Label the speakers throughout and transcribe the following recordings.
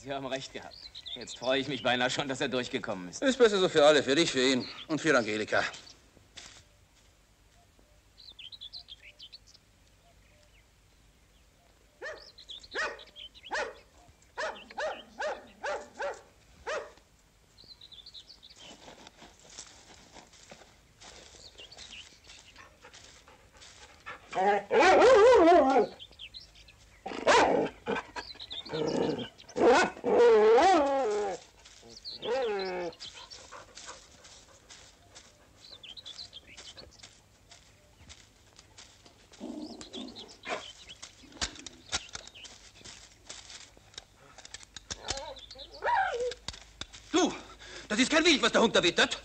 Speaker 1: Sie haben recht gehabt. Jetzt freue ich mich beinahe schon, dass er durchgekommen ist.
Speaker 2: Ist besser so für alle, für dich, für ihn und für Angelika.
Speaker 3: Du, das ist kein Wild, was der Hund da wittert.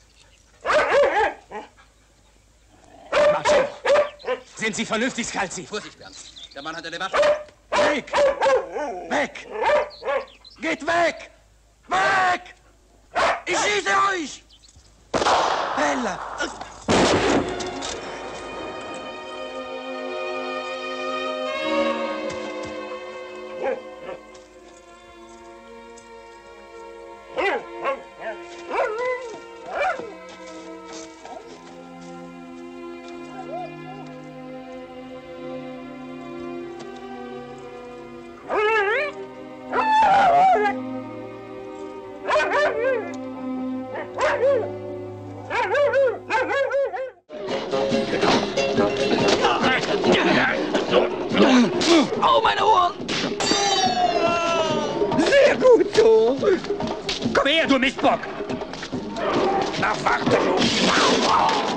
Speaker 1: Marcello, sind Sie vernünftig, Scalzi?
Speaker 3: Vorsicht, Bernd. Der Mann hat eine Waffe.
Speaker 1: Weg! Weg! Geht weg! Weg!
Speaker 3: Ich schieße euch!
Speaker 1: Bella!
Speaker 3: Oh, meine Ohren!
Speaker 4: Sehr gut so. Komm her, du Mistbock. Na, warte, du.